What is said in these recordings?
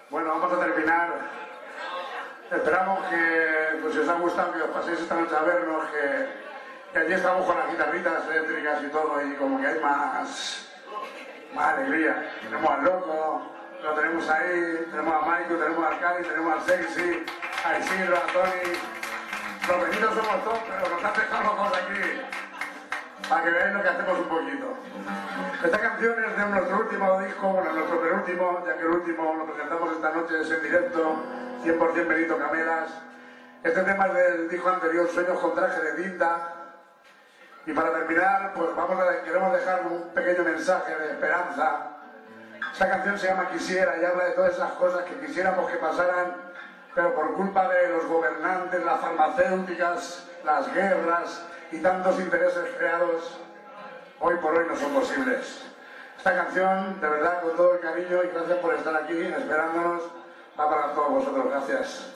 Bueno, vamos a terminar. Esperamos que pues, si os ha gustado que os paséis esta noche a vernos, que allí estamos con las guitarritas eléctricas y todo, y como que hay más alegría. Tenemos al Loco, lo tenemos ahí, tenemos a Maiko, tenemos al Cali, tenemos al Sexy, a Isidro, a Tony. Los vecinos somos todos, pero nos han dejado locos aquí, para que veáis lo que hacemos un poquito. Esta canción es de nuestro último disco, bueno, nuestro penúltimo, ya que el último lo presentamos esta noche, es en directo, 100% Benito Camelas. Este tema es del disco anterior, Sueños con traje de tinta. Y para terminar, pues queremos dejar un pequeño mensaje de esperanza. Esta canción se llama Quisiera y habla de todas esas cosas que quisiéramos que pasaran, pero por culpa de los gobernantes, las farmacéuticas, las guerras y tantos intereses creados, hoy por hoy no son posibles. Esta canción, de verdad, con todo el cariño y gracias por estar aquí esperándonos, va para todos vosotros. Gracias.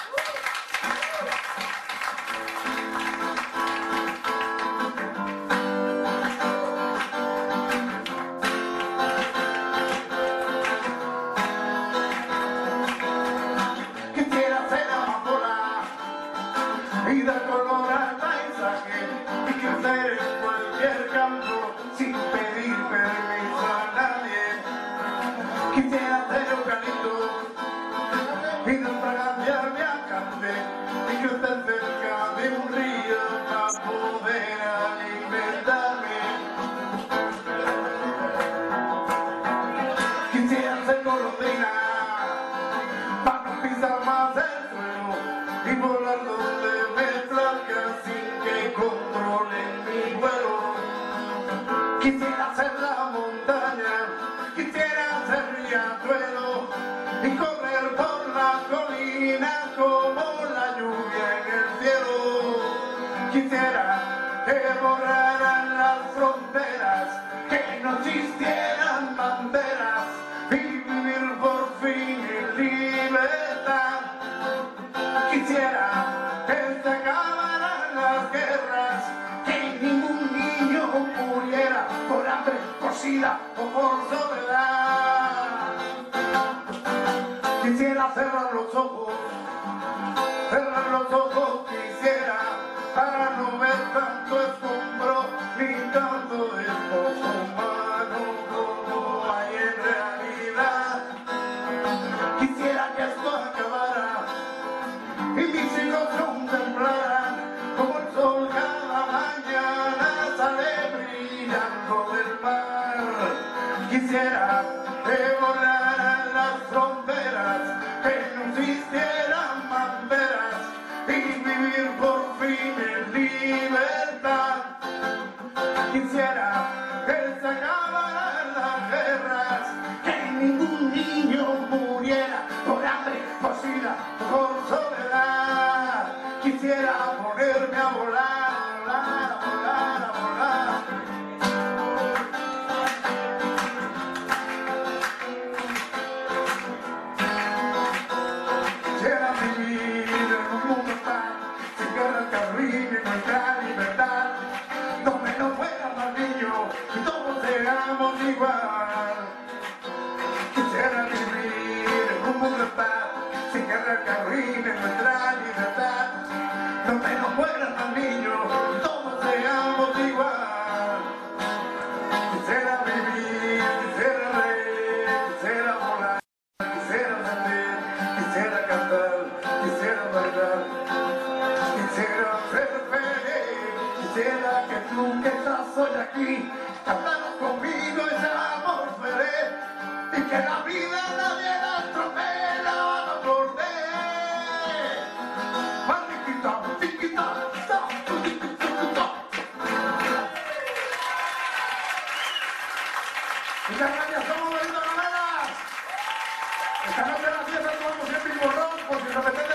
Quisiera ser amapola y dar color al paisaje y crecer en cualquier campo sin pedir permiso a nadie. Quisiera ser eucalipto y desfragantearme a cante y crecer cerca de un río para poder alimentarme. Quisiera ser golondrina para no pisar más el suelo y volar donde me plazca sin que controlen mi vuelo. Quisiera ser la montaña, quisiera ser riachuelo y correr por las colinas como la lluvia en el cielo. Quisiera que borraran las fronteras, que no existieran banderas y vivir por fin en libertad. Quisiera que se acabaran las guerras, que ningún niño muriera por hambre, por sida o por soledad. Quisiera cerrar los ojos quisiera, para no ver tanto escombro ni tanto despojo humano como hay en realidad. Quisiera que esto acabara y mis hijos contemplaran como el sol cada mañana sale brillando del mar. Quisiera que borraran las fronteras, que no existieran banderas y vivir por fin en libertad. Quisiera que se acabaran las guerras, que ningún niño muriera por hambre, por sida, por soledad. Quisiera ponerme a volar, volar, volar, a volar. Quisiera vivir en un mundo tan sin guerra que arruine nuestra libertad, donde no fuera más niños y todos seamos igual. Quisiera vivir en un mundo tan sin guerra que arruine nuestra libertad, donde no fueran más niños y todos seamos igual. Quisiera vivir, quisiera reír, quisiera volar, quisiera salir, quisiera cantar, quisiera bailar, quisiera ser feliz, quisiera que tú que estás hoy aquí cantaras conmigo y seamos felices y que la vida nadie la atropelle, la van a morder. Mariquita, chiquita, muchas gracias, somos Benito Camelas. Esta noche en la fiesta tomamos siempre un borrón, por si os apetece